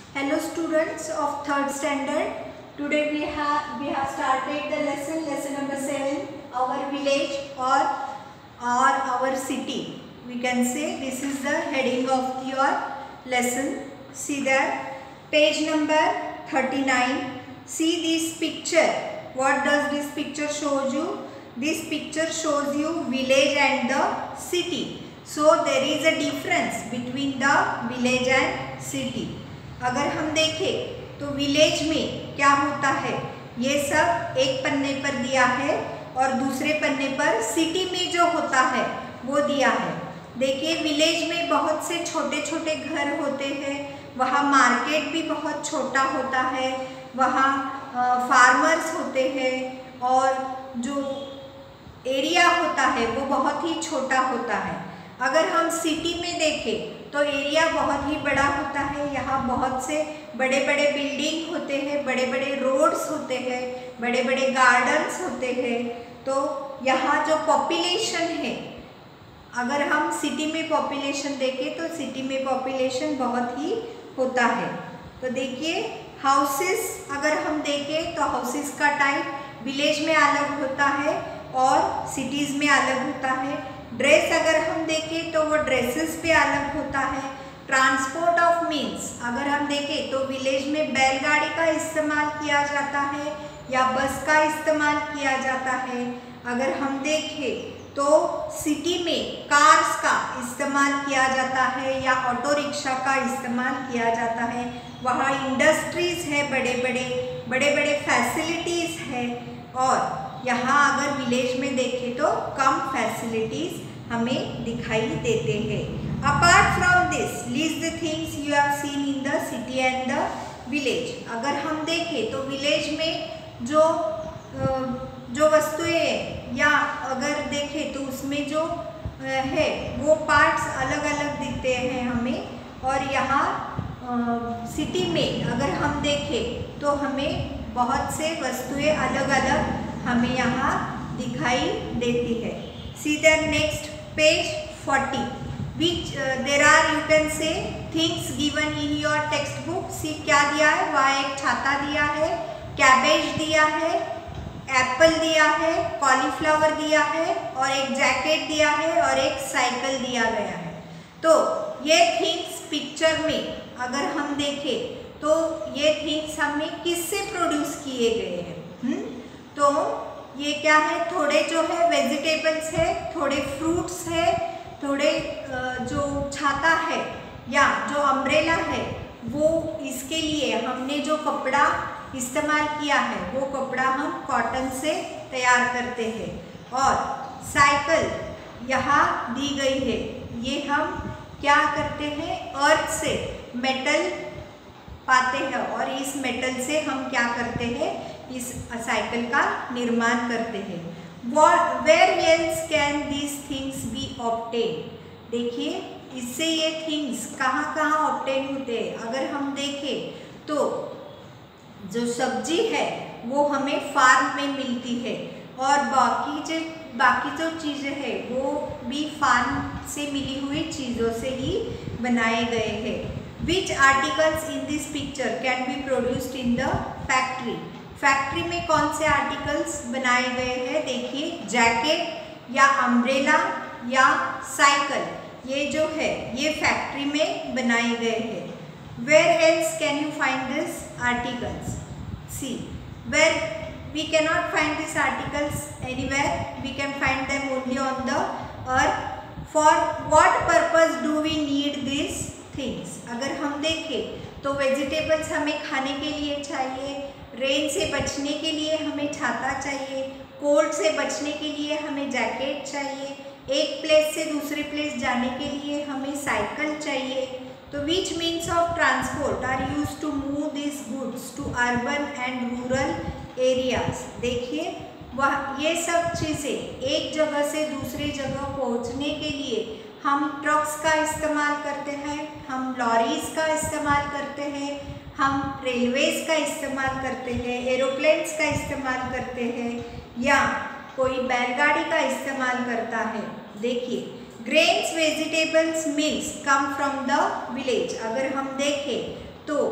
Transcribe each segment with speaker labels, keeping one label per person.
Speaker 1: Hello students of third standard. Today we have started the lesson number 7, our village or our city. We can say this is the heading of your lesson. See there, page number 39. See this picture. What does this picture show you? This picture shows you village and the city. So there is a difference between the village and city. अगर हम देखें तो village में क्या होता है, ये सब एक पन्ने पर दिया है और दूसरे पन्ने पर सिटी में जो होता है वो दिया है। देखिए विलेज में बहुत से छोटे छोटे घर होते हैं, वहाँ मार्केट भी बहुत छोटा होता है, वहाँ फार्मर्स होते हैं और जो एरिया होता है वो बहुत ही छोटा होता है। अगर हम सिटी में देखें तो एरिया बहुत ही बड़ा होता है, यहाँ बहुत से बड़े बड़े बिल्डिंग होते हैं, बड़े बड़े रोड्स होते हैं, बड़े बड़े गार्डन्स होते हैं। तो यहाँ जो पॉपुलेशन है, अगर हम सिटी में पॉपुलेशन देखें तो सिटी में पॉपुलेशन बहुत ही होता है। तो देखिए हाउसेस अगर हम देखें तो हाउसेस का टाइप विलेज में अलग होता है और सिटीज़ में अलग होता है। ड्रेस अगर हम देखें तो वो ड्रेसेस पे अलग होता है। ट्रांसपोर्ट ऑफ मीन्स अगर हम देखें तो विलेज में बैलगाड़ी का इस्तेमाल किया जाता है या बस का इस्तेमाल किया जाता है। अगर हम देखें तो सिटी में कार्स का इस्तेमाल किया जाता है या ऑटो रिक्शा का इस्तेमाल किया जाता है। वहाँ इंडस्ट्रीज़ है, बड़े बड़े फैसिलिटीज़ है। और यहाँ अगर विलेज में देखें तो कम फैसिलिटीज़ हमें दिखाई देते हैं। Apart from this list the things you have seen in the city and the village. अगर हम देखें तो विलेज में जो वस्तुएं हैं या अगर देखें तो उसमें जो है वो पार्ट्स अलग अलग दिखते हैं हमें। और यहाँ सिटी में अगर हम देखें तो हमें बहुत से वस्तुएं अलग अलग हमें यहाँ दिखाई देती है। See the next page 40 which there are you can say things given in your textbook। See क्या दिया है, वहाँ एक छाता दिया है, कैबेज दिया है, एप्पल दिया है, कॉलीफ्लावर दिया है और एक जैकेट दिया है और एक साइकिल दिया गया है। तो ये थिंग्स पिक्चर में अगर हम देखें तो ये थिंग्स हमें किससे प्रोड्यूस किए गए हैं? तो ये क्या है, थोड़े जो है वेजिटेबल्स है, थोड़े फ्रूट्स है, थोड़े जो छाता है या जो अम्ब्रेला है वो इसके लिए हमने जो कपड़ा इस्तेमाल किया है वो कपड़ा हम कॉटन से तैयार करते हैं। और साइकिल यहाँ दी गई है, ये हम क्या करते हैं, अर्थ से मेटल पाते हैं और इस मेटल से हम क्या करते हैं, इस साइकिल का निर्माण करते हैं। Where else can these things be obtained? देखिए इससे ये थिंग्स कहाँ कहाँ ऑब्टेन होते हैं। अगर हम देखें तो जो सब्जी है वो हमें फार्म में मिलती है और बाकी जो चीज़ें हैं वो भी फार्म से मिली हुई चीज़ों से ही बनाए गए हैं। Which articles in this picture can be produced in the factory? Factory में कौन से आर्टिकल्स बनाए गए हैं? देखिए जैकेट या अम्ब्रेला या साइकिल, ये जो है ये फैक्ट्री में बनाए गए हैं। Where else can you find these articles? See, where we cannot find these articles anywhere, we can find them only on the earth. For what purpose do we need these things? अगर हम देखें तो vegetables हमें खाने के लिए चाहिए, rain से बचने के लिए हमें छाता चाहिए, कोल्ड से बचने के लिए हमें जैकेट चाहिए, एक प्लेस से दूसरे प्लेस जाने के लिए हमें साइकिल चाहिए। तो which means of transport are use to move this goods to urban and rural areas. देखिए वह ये सब चीज़ें एक जगह से दूसरी जगह पहुंचने के लिए हम ट्रक्स का इस्तेमाल करते हैं, हम लॉरीज़ का इस्तेमाल करते हैं, हम रेलवेज़ का इस्तेमाल करते हैं, एरोप्लेन्स का इस्तेमाल करते हैं या कोई बैलगाड़ी का इस्तेमाल करता है। देखिए grains vegetables mills come from the village. अगर हम देखें तो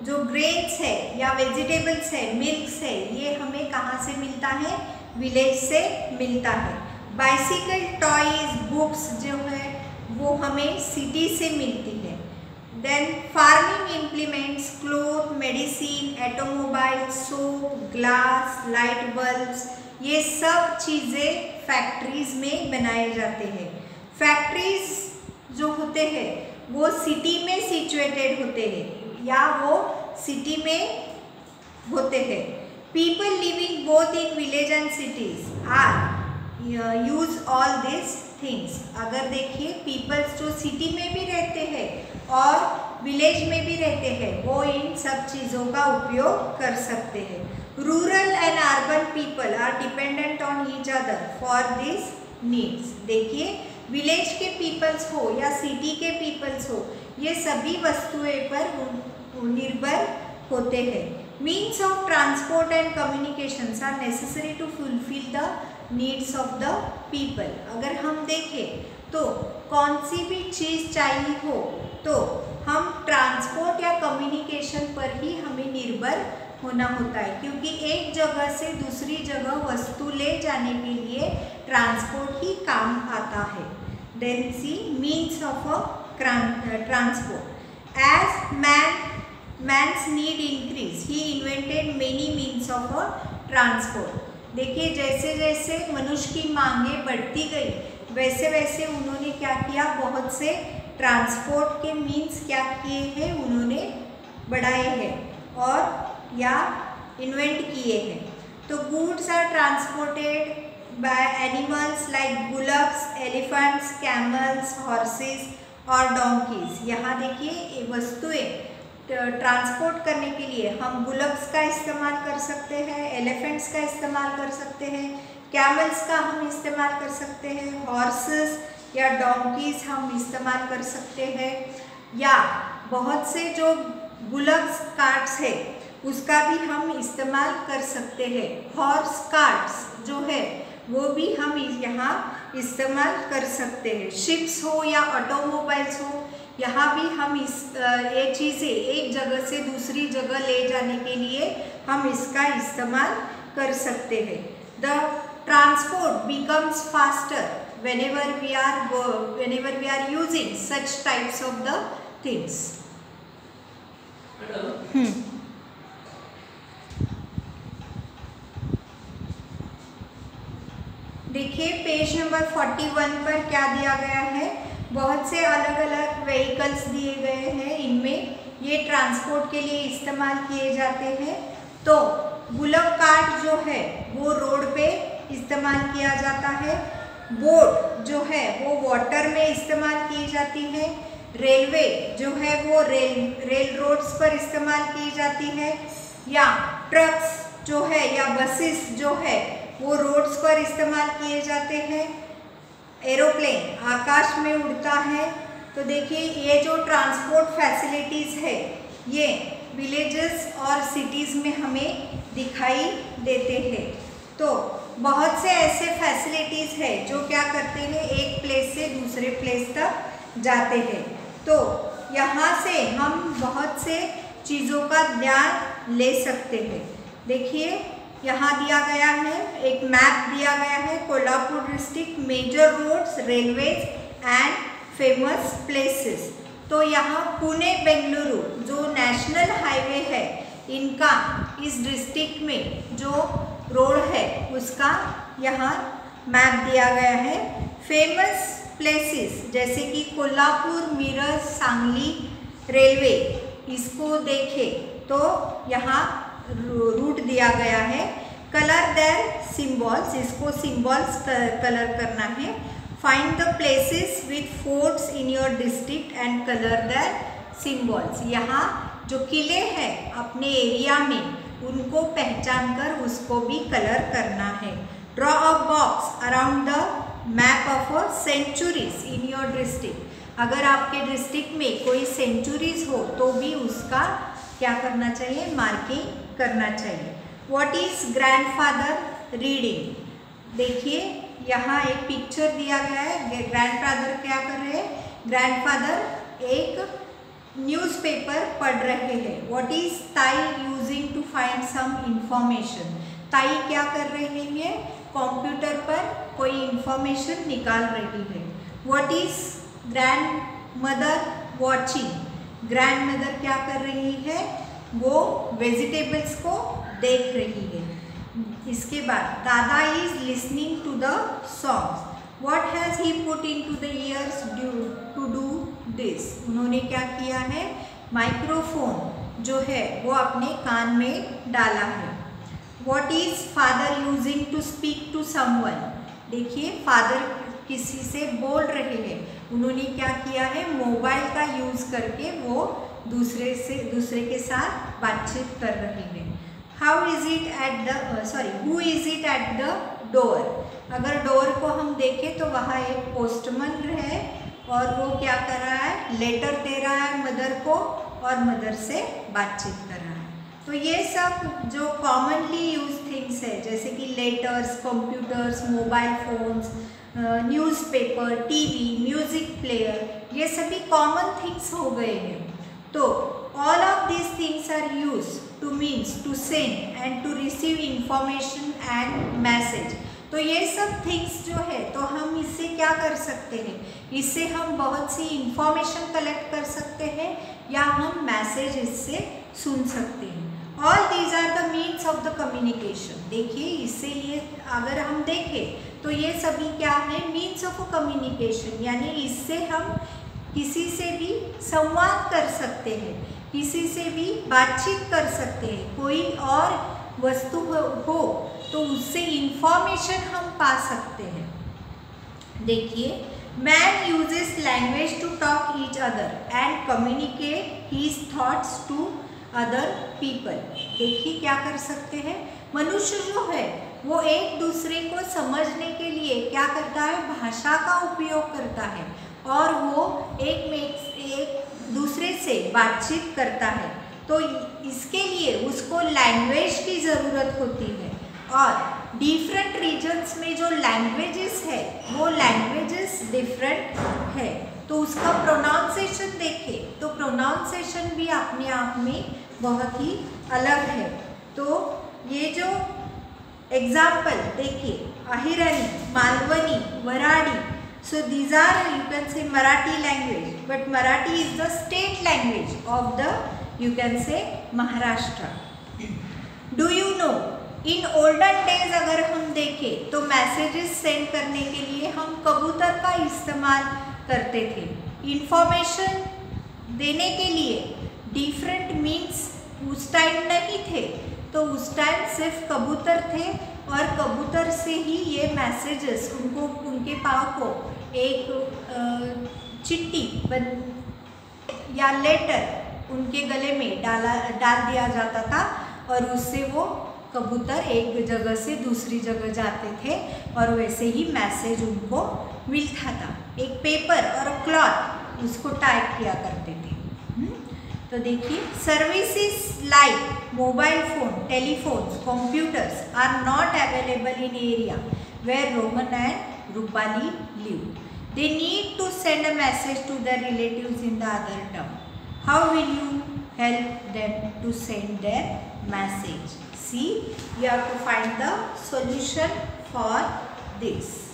Speaker 1: जो ग्रेन्स है या वेजिटेबल्स है, मिल्क्स है, ये हमें कहाँ से मिलता है? विलेज से मिलता है। बाइसिकल, टॉयज, बुक्स जो है वो हमें सिटी से मिलती है। Then farming implements, cloth, medicine, automobile, soap, glass, light bulbs, ये सब चीज़ें फैक्ट्रीज में बनाए जाते हैं। फैक्ट्रीज जो होते हैं वो सिटी में सिचुएटेड होते हैं या वो सिटी में होते हैं। People living both in village and cities are use all this things. अगर देखिए पीपल्स जो सिटी में भी रहते हैं और विलेज में भी रहते हैं वो इन सब चीज़ों का उपयोग कर सकते हैं। Rural and urban people are dependent on each other for this needs. देखिए विलेज के पीपल्स हो या सिटी के पीपल्स हो, ये सभी वस्तुएं पर निर्भर होते हैं। Means of transport and communications are necessary to fulfil the needs of the people. अगर हम देखें तो कौन सी भी चीज़ चाहिए हो तो हम ट्रांसपोर्ट या कम्युनिकेशन पर ही हमें निर्भर होना होता है, क्योंकि एक जगह से दूसरी जगह वस्तु ले जाने के लिए ट्रांसपोर्ट ही काम आता है। Then sea means of a transport. As man's need increase he invented many means of a transport. देखिए जैसे जैसे मनुष्य की मांगें बढ़ती गई वैसे वैसे उन्होंने क्या किया, बहुत से ट्रांसपोर्ट के मीन्स क्या किए हैं, उन्होंने बढ़ाए हैं और या इन्वेंट किए हैं। तो goods are transported by animals like bullocks, elephants, camels, horses और डोंकीज। यहाँ देखिए ये वस्तुएं ट्रांसपोर्ट करने के लिए हम बुलक्स का इस्तेमाल कर सकते हैं, एलिफेंट्स का इस्तेमाल कर सकते हैं, कैमल्स का हम इस्तेमाल कर सकते हैं, हॉर्सेस या डोंकीज हम इस्तेमाल कर सकते हैं, या बहुत से जो बुलक्स कार्ट्स है उसका भी हम इस्तेमाल कर सकते हैं। हॉर्स कार्ट्स जो है वो भी हम यहाँ इस्तेमाल कर सकते हैं। शिप्स हो या ऑटोमोबाइल्स हो, यहाँ भी हम ये चीज़ें एक जगह से दूसरी जगह ले जाने के लिए हम इसका इस्तेमाल कर सकते हैं। The transport becomes faster whenever we are using such types of the things. देखिए पेज नंबर 41 पर क्या दिया गया है। बहुत से अलग अलग व्हीकल्स दिए गए हैं, इनमें ये ट्रांसपोर्ट के लिए इस्तेमाल किए जाते हैं। तो बुलक कार्ट जो है वो रोड पे इस्तेमाल किया जाता है। बोट जो है वो वाटर में इस्तेमाल की जाती है। रेलवे जो है वो रेल रोड्स पर इस्तेमाल की जाती है, या ट्रक्स जो है या बसेस जो है वो रोड्स पर इस्तेमाल किए जाते हैं। एरोप्लेन आकाश में उड़ता है। तो देखिए ये जो ट्रांसपोर्ट फैसिलिटीज़ है ये विलेजेस और सिटीज़ में हमें दिखाई देते हैं। तो बहुत से ऐसे फैसिलिटीज़ है जो क्या करते हैं, एक प्लेस से दूसरे प्लेस तक जाते हैं। तो यहाँ से हम बहुत से चीज़ों का ध्यान ले सकते हैं। देखिए यहाँ दिया गया है, एक मैप दिया गया है। Kolhapur district major roads, railways and famous places. तो यहाँ पुणे बेंगलुरु जो नेशनल हाईवे है इनका इस डिस्ट्रिक्ट में जो रोड है उसका यहाँ मैप दिया गया है। फेमस प्लेसेस जैसे कि कोल्हापुर, मिरज, सांगली रेलवे, इसको देखें तो यहाँ रूट दिया गया है। कलर देयर सिंबल्स, इसको सिंबल्स कलर करना है। Find the places with forts in your district and colour their symbols. यहाँ जो किले हैं अपने एरिया में उनको पहचान कर उसको भी कलर करना है। Draw a box around the map of centuries in your district. अगर आपके डिस्ट्रिक्ट में कोई सेंचुरीज हो तो भी उसका क्या करना चाहिए, मार्किंग करना चाहिए। What is grandfather reading? देखिए यहाँ एक पिक्चर दिया गया है। ग्रैंडफादर क्या कर रहे हैं? ग्रैंडफादर एक न्यूज़पेपर पढ़ रहे हैं. What is ताई using to find some information? ताई क्या कर रही है? कंप्यूटर पर कोई इंफॉर्मेशन निकाल रही है. What is grandmother watching? Grandmother क्या कर रही है? वो वेजिटेबल्स को देख रही है. इसके बाद दादा is listening to the songs. What has he put into the ears to do this? उन्होंने क्या किया है? माइक्रोफोन जो है वो अपने कान में डाला है. What is father using to speak to someone? देखिए फादर किसी से बोल रहे हैं. उन्होंने क्या किया है? मोबाइल का यूज़ करके वो दूसरे के साथ बातचीत कर रहे हैं. How is it at the who is it at the door? अगर डोर को हम देखें तो वहाँ एक पोस्टमैन है और वो क्या कर रहा है? लेटर दे रहा है मदर को और मदर से बातचीत कर रहा है. तो ये सब जो कॉमनली यूज थिंग्स है जैसे कि letters, computers, mobile phones, newspaper, TV, music player, ये सभी कॉमन थिंग्स हो गए हैं. तो all of these things are use to means to send and to receive information and message. तो ये सब थिंग्स जो है तो हम इससे क्या कर सकते हैं? इससे हम बहुत सी इंफॉर्मेशन कलेक्ट कर सकते हैं या हम मैसेज इससे सुन सकते हैं. All these are the means of the communication. देखिए इससे ये अगर हम देखें तो ये सभी क्या है? Means of communication. यानी इससे हम किसी से भी संवाद कर सकते हैं, किसी से भी बातचीत कर सकते हैं. कोई और वस्तु हो तो उससे इंफॉर्मेशन हम पा सकते हैं. देखिए man uses language to talk each other and communicate his thoughts to other people. देखिए क्या कर सकते हैं? मनुष्य जो है वो एक दूसरे को समझने के लिए क्या करता है? भाषा का उपयोग करता है और वो एक दूसरे से बातचीत करता है. तो इसके लिए उसको लैंग्वेज की ज़रूरत होती है. और डिफरेंट रीजन्स में जो लैंग्वेजेस है वो लैंग्वेजेस डिफरेंट है. तो उसका प्रोनाउंसिएशन देखें तो प्रोनाउंसिएशन भी अपने आप में बहुत ही अलग है. तो ये जो एग्जाम्पल देखिए Ahirani, Malvani, Varhadi. So these are you can say Marathi language, but Marathi is the state language of the you can say Maharashtra. Do you know? In olden days अगर हम देखें तो मैसेजेस सेंड करने के लिए हम कबूतर का इस्तेमाल करते थे. इंफॉर्मेशन देने के लिए डिफरेंट मीन्स उस टाइम नहीं थे. तो उस टाइम सिर्फ कबूतर थे और कबूतर से ही ये मैसेजेस उनके पाँव को एक चिट्ठी या लेटर उनके गले में डाल दिया जाता था और उससे वो कबूतर एक जगह से दूसरी जगह जाते थे और वैसे ही मैसेज उनको मिलता था. एक पेपर और क्लॉथ उसको टाइप किया करते थे. तो देखिए services like mobile phone, telephones, computers are not available in area where Rohan and Rupali live. They need to send a message to their relatives in the other town. How will you help them to send their message? See, you have to find the solution for this.